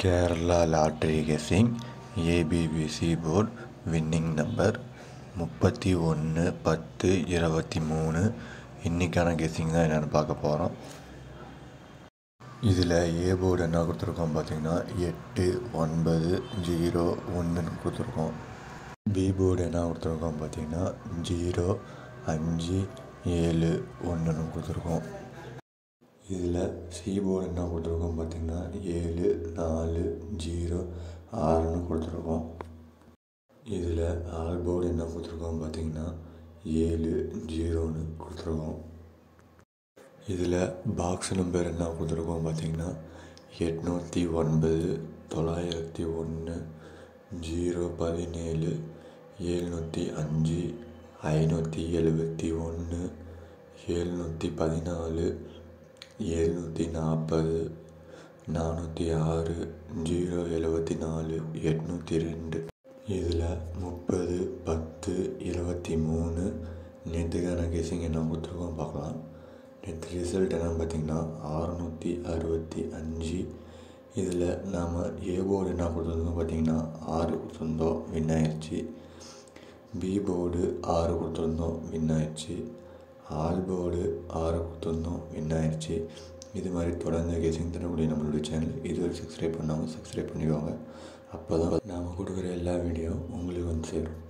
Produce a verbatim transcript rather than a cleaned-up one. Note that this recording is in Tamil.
Kerala lottery guessing ABBC board winning number முப்பத்தி ஒன்று பத்து இருபத்தி மூணு. இன்றைக்கான கெஸ்ஸிங் தான் என்னென்னு பார்க்க போகிறோம். இதில் ஏ போர்டு என்ன கொடுத்துருக்கோம் பார்த்திங்கன்னா எட்டு ஒன்பது ஜீரோ ஒன்றுன்னு கொடுத்துருக்கோம். பி போர்டு என்ன கொடுத்துருக்கோம் பார்த்திங்கன்னா ஜீரோ அஞ்சு ஏழு ஒன்றுன்னு கொடுத்துருக்கோம். இதில் சி போர்டு என்ன கொடுத்துருக்கோம் பார்த்திங்கன்னா ஏழு நாலு ஜீரோ ஆறுன்னு கொடுத்துருக்கோம். இதில் ஆல் போர்டு என்ன கொடுத்துருக்கோம் பார்த்திங்கன்னா ஏழு ஜீரோன்னு கொடுத்துருக்கோம். இதில் பாக்ஸ் நம்பர் என்ன கொடுத்துருக்கோம் பார்த்திங்கன்னா எட்நூற்றி ஒன்பது தொள்ளாயிரத்தி ஒன்று ஜீரோ பதினேழு ஏழ்நூற்றி அஞ்சு ஐநூற்றி எழுபத்தி ஒன்று ஏழ்நூற்றி பதினாலு ஏழ்நூற்றி நாற்பது நானூற்றி ஆறு ஜீரோ எழுபத்தி நாலு எட்நூற்றி ரெண்டு. இதில் முப்பது பத்து இருபத்தி மூணு நேற்றுக்கான கெஸ்ஸிங் என்ன கொடுத்துருக்கோம் பார்க்கலாம். நேற்று ரிசல்ட் என்னன்னு பார்த்திங்கன்னா அறுநூற்றி அறுபத்தி அஞ்சு. இதில் நாம் ஏ போர்டு என்ன கொடுத்துருந்தோம் பார்த்திங்கன்னா ஆறு கொடுத்துருந்தோம், வின் ஆயிடுச்சு. பி போர்டு ஆறு கொடுத்துருந்தோம், வின் ஆயிடுச்சு. ஆல் போர்டு ஆறு கொடுத்துருந்தோம், வின் ஆயிடுச்சு. இது மாதிரி தொடர்ந்து கெஸ்ஸிங் தரக்கூடிய நம்மளுடைய சேனல் இதுவரை சப்ஸ்கிரைப் பண்ணாமல் சப்ஸ்கிரைப் பண்ணிக்கோங்க. அப்போ தான் நாம் கொடுக்குற எல்லா வீடியோவும் உங்களுக்கு வந்து சேரும்.